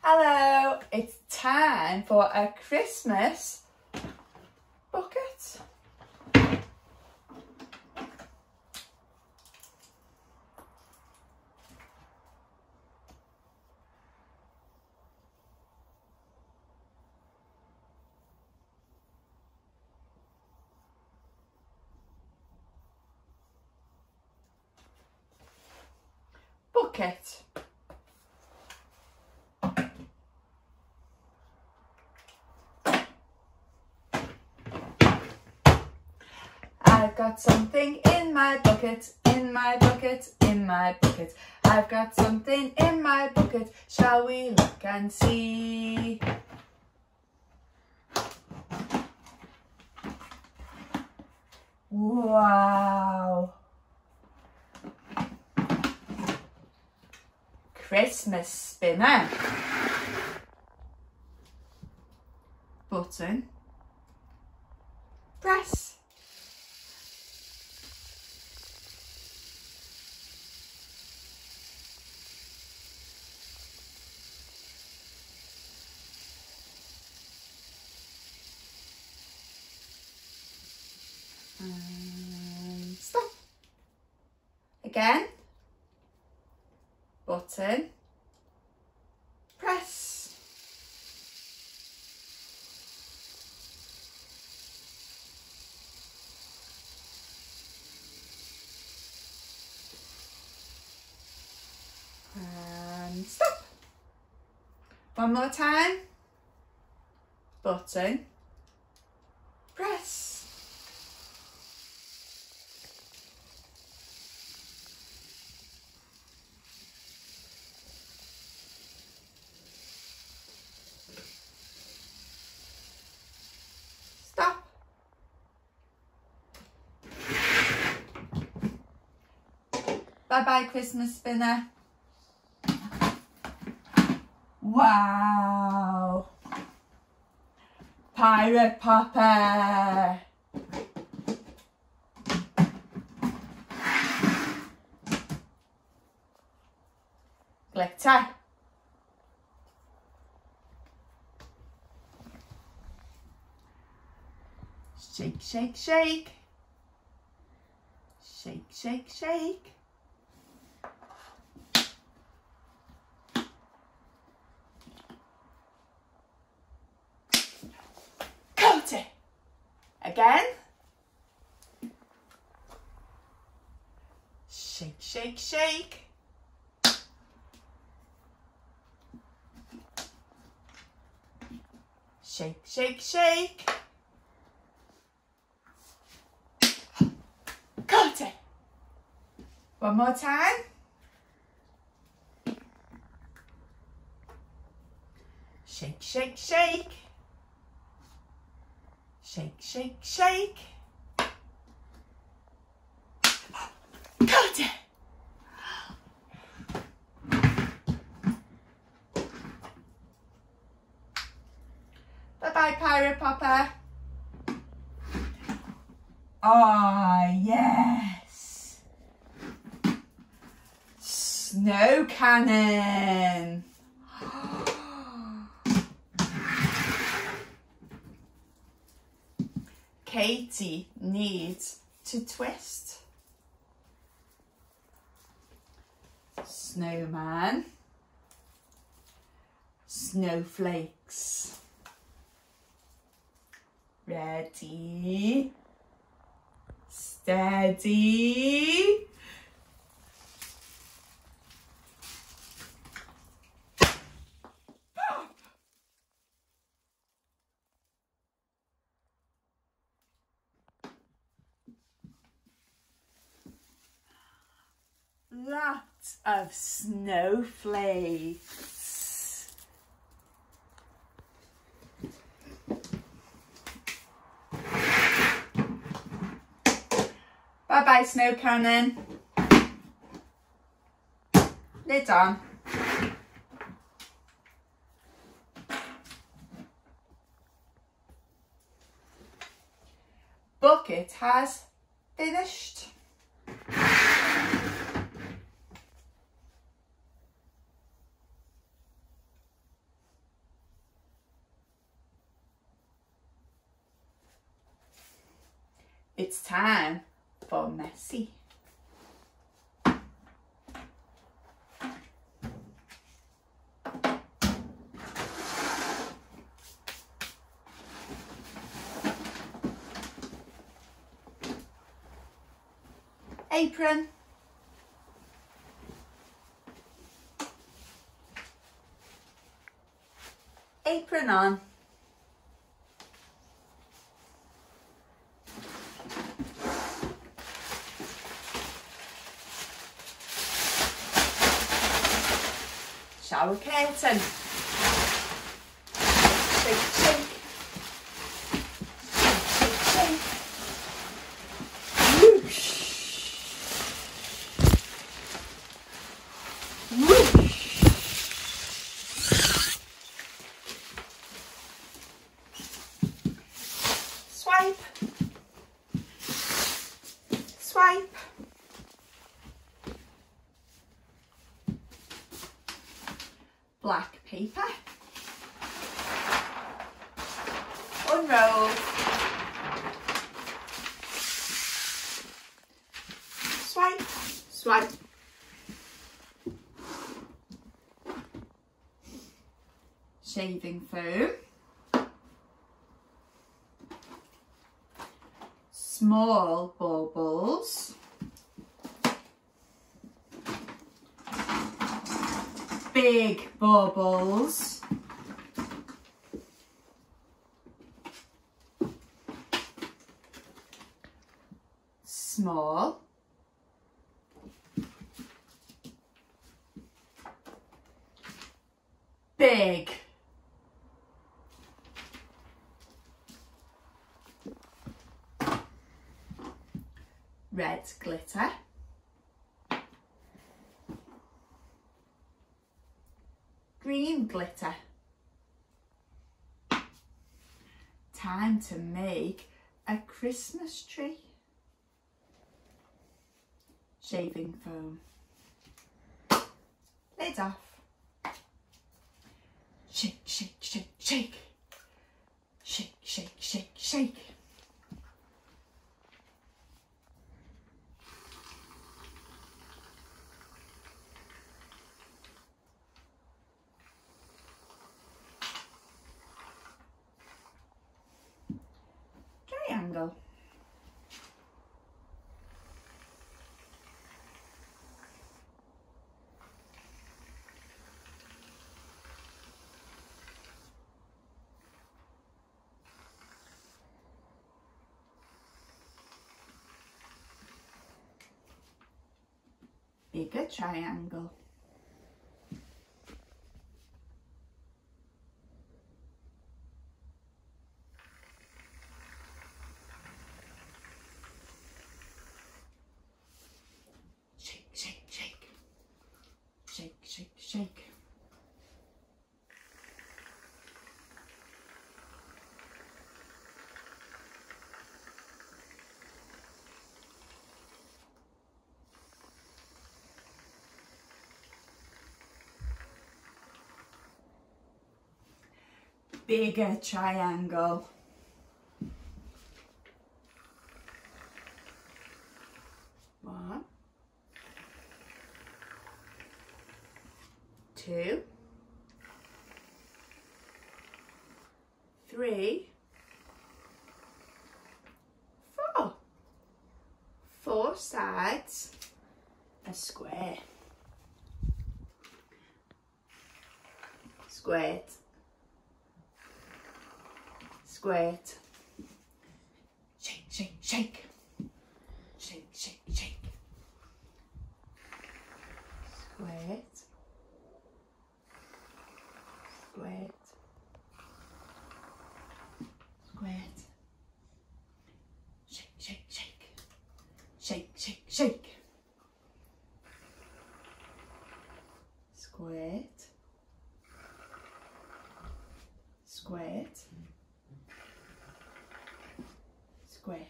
Hello, it's time for a Christmas bucket. Bucket. I've got something in my bucket, in my bucket, in my bucket. I've got something in my bucket. Shall we look and see? Wow! Christmas spinner. Button. Press. And stop. Again. Button. Press. And stop. One more time. Button. Press. Stop. Bye-bye, Christmas spinner. Wow. Pirate Popper. Glitter. Shake, shake, shake. Shake, shake, shake. Coat it. Again. Shake, shake, shake. Shake, shake, shake. Coat it. One more time. Shake, shake, shake. Shake, shake, shake. Coat it. Bye-bye, Pirate Popper. Ah, yes. Snow cannon. Katie needs to twist. Snowman. Snowflakes. Ready. Steady. Pop. Lots of snowflakes. Bye-bye, snow cannon. Lid on. Bucket has finished. It's time for messy. Apron. Apron on. Shower curtain. Shake, shake. Shake, shake, shake. Whoosh. Whoosh. Swipe. Swipe. Black paper. Unroll. Swipe. Swipe. Shaving foam. Small baubles. Big baubles. Small. Big. Red glitter. Green glitter. Time to make a Christmas tree. Shaving foam. Lid off. Shake, shake, shake, shake. Shake, shake, shake, shake. Triangle. Bigger triangle. Shake, shake, shake. Shake, shake, shake. Bigger triangle. One, two, three, four. Four sides, a square. Squared. Squared. Shake, shake, shake. Shake, shake, shake. Squared. Squared. Squared. Shake, shake, shake. Shake, shake, shake. Squared. Squared. Squared.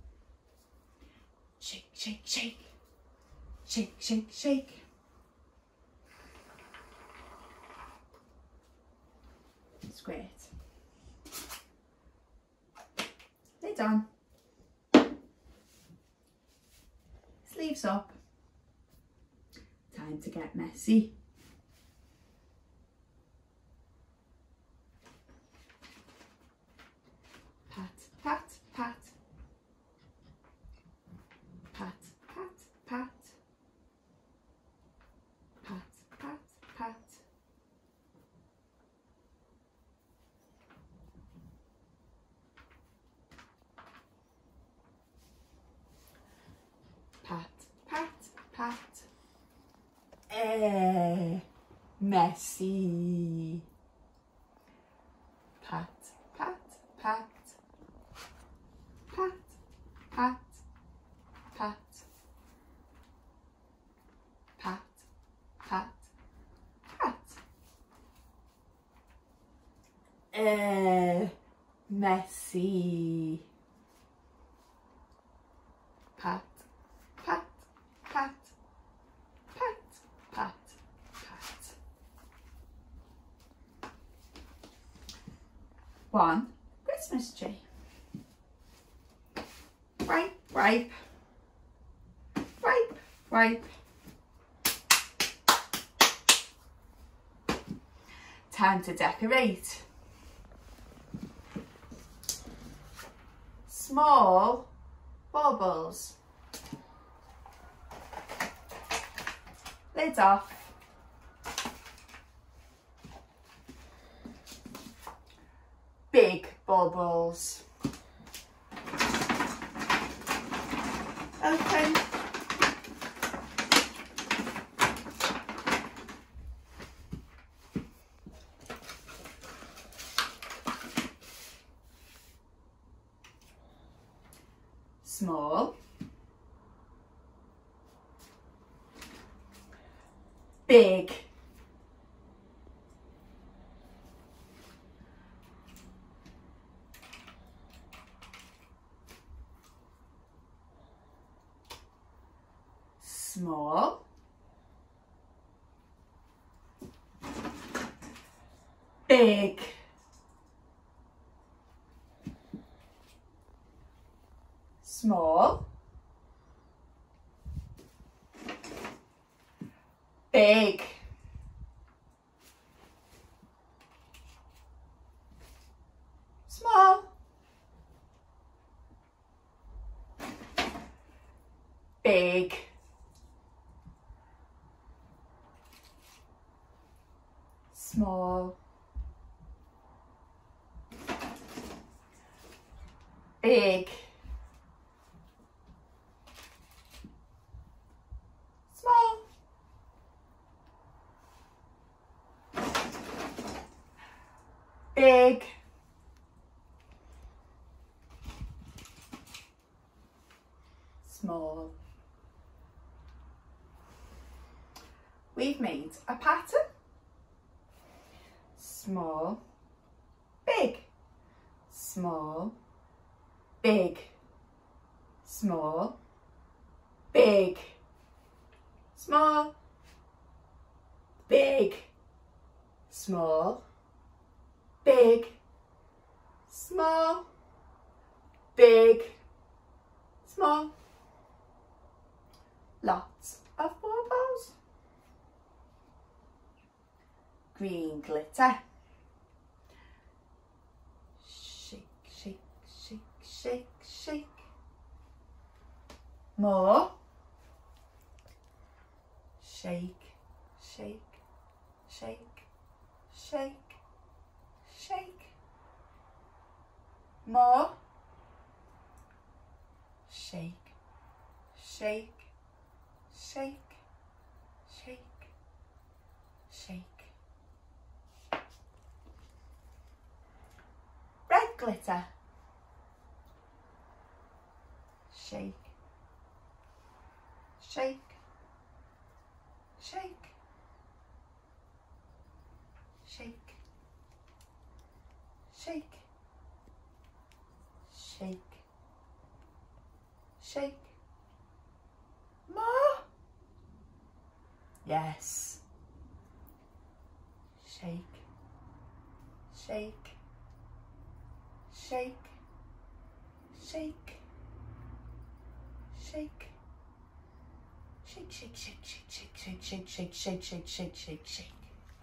Shake, shake, shake. Shake, shake, shake. Squared. Lid on. this up. Time to get messy. Pat, pat, pat. Pat, pat, pat. Pat, pat, pat. Pat, pat, pat. Messy. Pat, pat, pat. Pat, pat, pat. Pat, pat, pat. Messy. Pat, pat, pat. Pat, pat, pat. One Christmas tree. Ripe, ripe. Ripe, ripe. Time to decorate. Small baubles. Lid off. Big baubles. Open. Small. Big. Small. Big. Small. Big. Small. Big. Small. Big. Small. Big. Small. We've made a pattern. Small, big, small, big, small, big, small, big, small, big, small, big, small. Lots of baubles. Green glitter. Shake, shake, shake, shake, shake. More. Shake, shake, shake, shake, shake. More. Shake, shake, shake, shake, shake. Red glitter. Shake, shake, shake, shake, shake, shake, shake. More. Yes. Shake, shake, shake, shake, shake, Shake, shake, shake, shake, shake, shake, shake, shake, shake, shake, shake, shake, shake.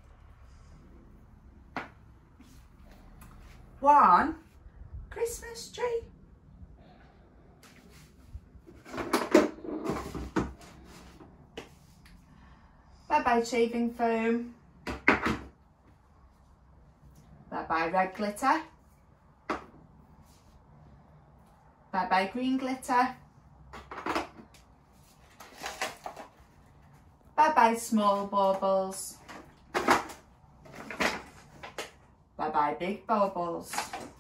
1 Christmas tree. Bye-bye shaving foam. Bye-bye red glitter. Bye-bye green glitter. Bye-bye small baubles. Bye-bye big baubles.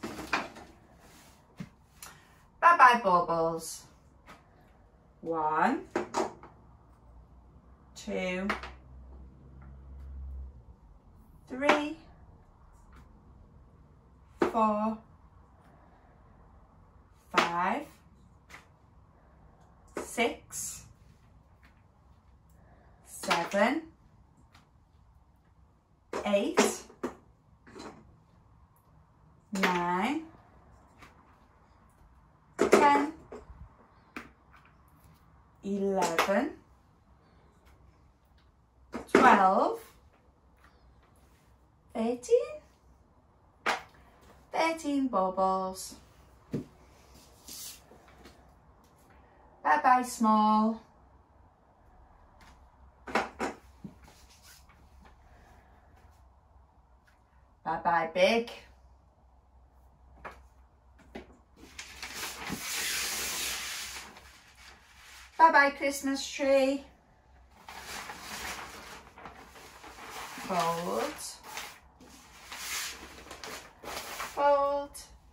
Bye-bye baubles. 1, 2, 3, 4, 5, 6, 7, 8, 9, 10, 11, 12, 13 baubles. Bye-bye small. Bye-bye big. Bye-bye Christmas tree. Fold. Fold.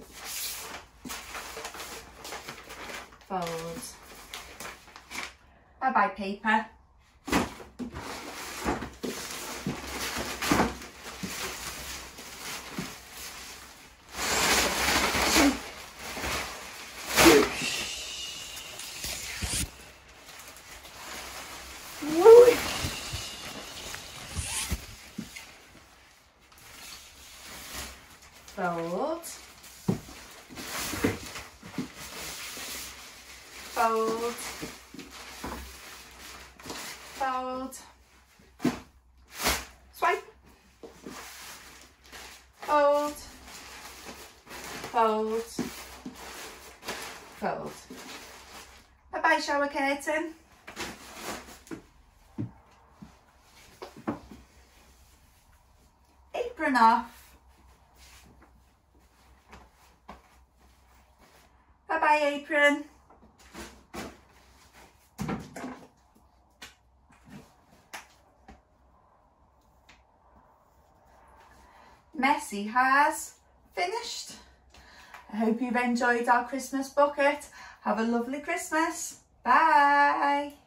Fold. Bye-bye paper. Fold. Fold. Fold. Swipe. Fold. Fold. Fold. Bye-bye shower curtain. Apron off. Bye-bye apron. Messy has finished. I hope you've enjoyed our Christmas bucket. Have a lovely Christmas. Bye.